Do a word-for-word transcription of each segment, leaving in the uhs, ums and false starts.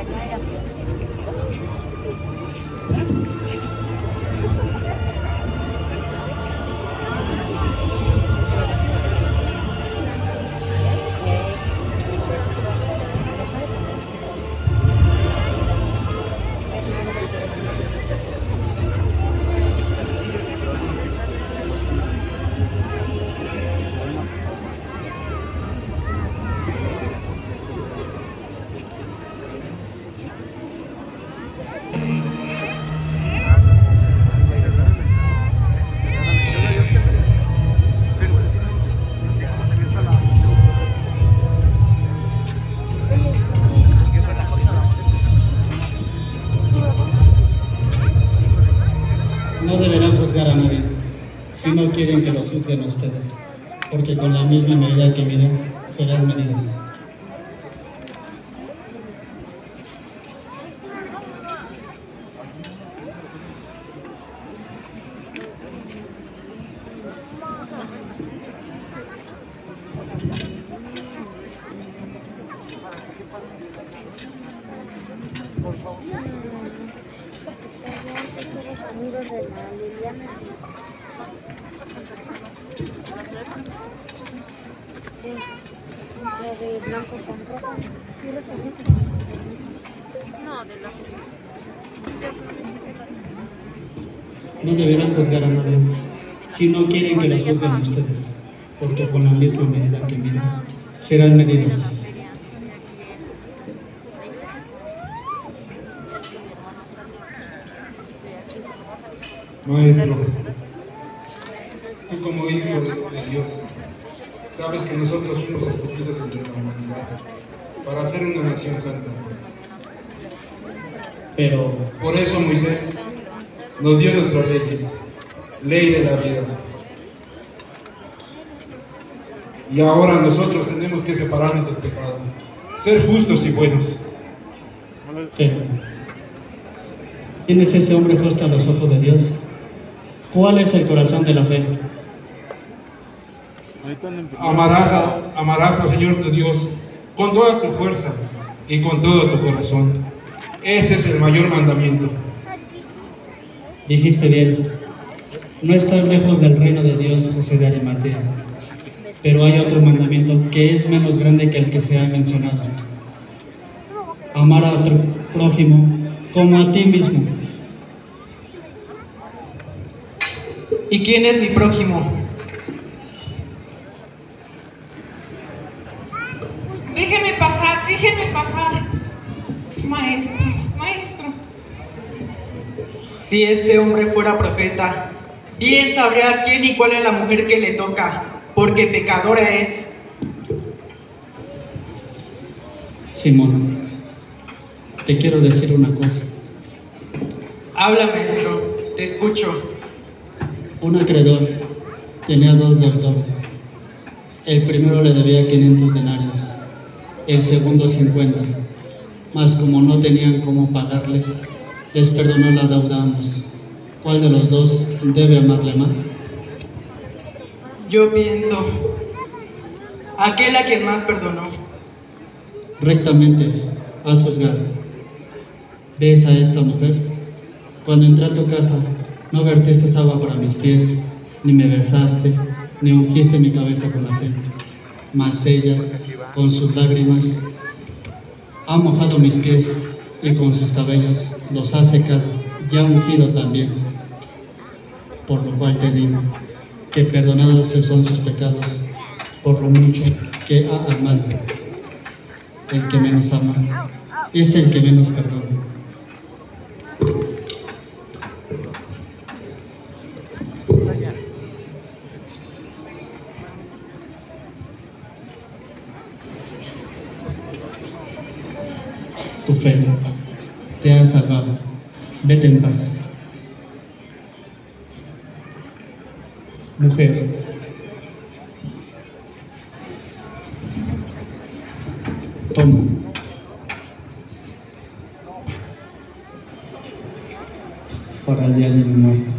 No deberán juzgar a nadie, si no quieren que los juzguen a ustedes, porque con la misma medida que miden, serán medidos. Por favor. Amigos de la Liliana. Sí, la de blanco con rojo. Sí, los aguitos. No, de los. No deberán juzgar a nadie, si no quieren que los juzguen a ustedes, porque con la misma medida que miden, serán medidos. Maestro, tú como hijo de Dios, sabes que nosotros fuimos escogidos entre la humanidad para hacer una nación santa. Pero por eso Moisés nos dio nuestras leyes, ley de la vida. Y ahora nosotros tenemos que separarnos del pecado, ser justos y buenos. Pero, ¿quién es ese hombre justo a los ojos de Dios? ¿Cuál es el corazón de la fe? Amarás, a, amarás al Señor tu Dios con toda tu fuerza y con todo tu corazón. Ese es el mayor mandamiento. Dijiste bien, no estás lejos del reino de Dios, José de Arimatea, pero hay otro mandamiento que es menos grande que el que se ha mencionado. Amar a tu prójimo como a ti mismo. ¿Y quién es mi prójimo? Déjenme pasar, déjenme pasar. Maestro, maestro. Si este hombre fuera profeta, bien sabría quién y cuál es la mujer que le toca, porque pecadora es. Simón, te quiero decir una cosa. Habla, maestro, te escucho. Un acreedor tenía dos deudores. El primero le debía quinientos denarios, el segundo cincuenta, mas como no tenían cómo pagarles, les perdonó la deuda a ambos. ¿Cuál de los dos debe amarle más? Yo pienso, aquel a quien más perdonó. Rectamente has juzgado. ¿Ves a esta mujer? Cuando entré a tu casa, no vertiste agua para mis pies, ni me besaste, ni ungiste mi cabeza con aceite. Mas ella, con sus lágrimas, ha mojado mis pies y con sus cabellos los ha secado y ha ungido también. Por lo cual te digo que perdonados te son sus pecados, por lo mucho que ha amado. El que menos ama es el que menos perdona. Tu fe te ha salvado. Vete en paz. Mujer, toma. Para el día de mi muerte.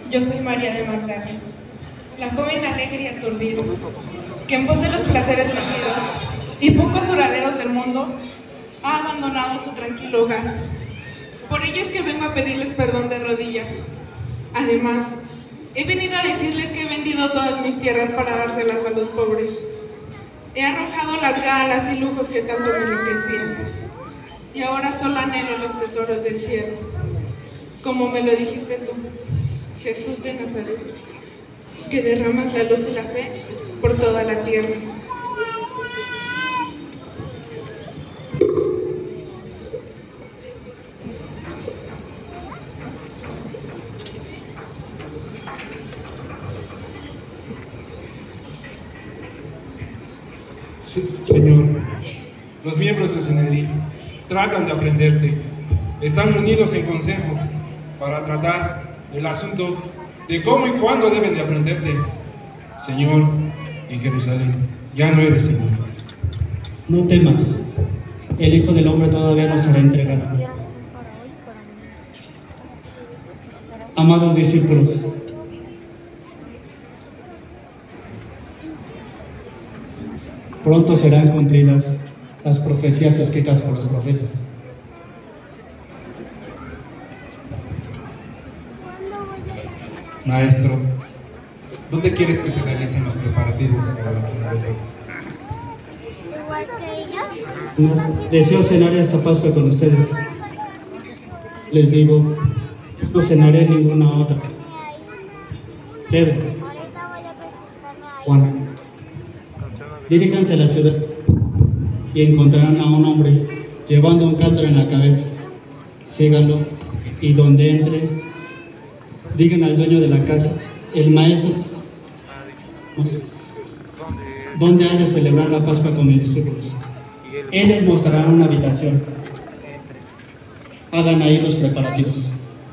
Yo soy María de Magdalena, la joven alegre y aturdida, que en pos de los placeres metidos y pocos duraderos del mundo, ha abandonado su tranquilo hogar. Por ello es que vengo a pedirles perdón de rodillas. Además, he venido a decirles que he vendido todas mis tierras para dárselas a los pobres. He arrojado las galas y lujos que tanto me enriquecían, y ahora solo anhelo los tesoros del cielo, como me lo dijiste tú, Jesús de Nazaret, que derramas la luz y la fe por toda la tierra. Señor, los miembros del Senedrín tratan de aprenderte. Están reunidos en consejo para tratar el asunto de cómo y cuándo deben de aprenderte. Señor, en Jerusalén ya no eres Señor. No temas, el Hijo del Hombre todavía no será entregado. Amados discípulos, pronto serán cumplidas las profecías escritas por los profetas. Maestro, ¿dónde quieres que se realicen los preparativos para la cena de Pascua? Igual que ellos. No, deseo cenar esta Pascua con ustedes. Les digo, no cenaré ninguna otra. Pedro, Ahorita voy a presentarme ahí. Juan, diríjanse a la ciudad y encontrarán a un hombre llevando un cántaro en la cabeza. Síganlo y donde entre, digan al dueño de la casa, el maestro, ¿dónde ha de celebrar la Pascua con mis discípulos? Él les mostrará una habitación. Hagan ahí los preparativos.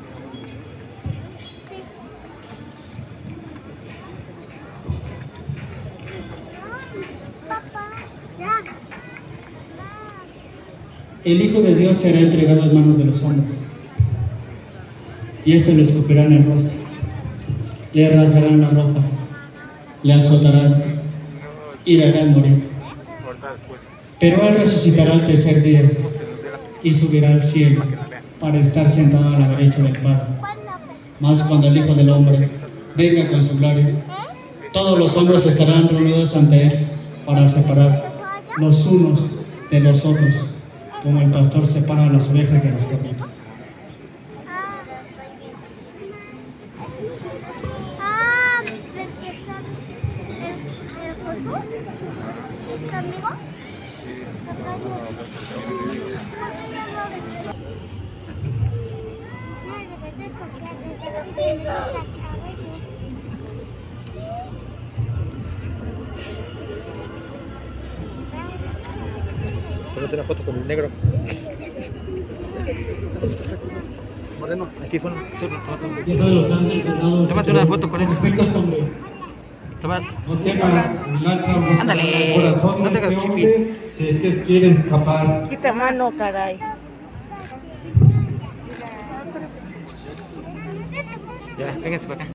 Papá, ya. El Hijo de Dios será entregado en manos de los hombres, y estos le escupirán el rostro, le rasgarán la ropa, le azotarán y le harán morir. Pero él resucitará al tercer día y subirá al cielo para estar sentado a la derecha del Padre. Mas cuando el Hijo del Hombre venga con su gloria, todos los hombres estarán reunidos ante él para separar los unos de los otros, como el pastor separa las ovejas de los cabritos. Ah, porque son el, el Jesús. ¿Está amigo? Papá, Tómate una foto con el negro. Moreno, aquí con. Ya sabes los lanzas entrenados. Tómate una foto con él. Perfectos, hombre. Toma. No temas, lanza un Ándale, corazón no te de hagas este chipi. hombre, si es que quiere escapar. quita mano, caray. Ya, vénganse para acá.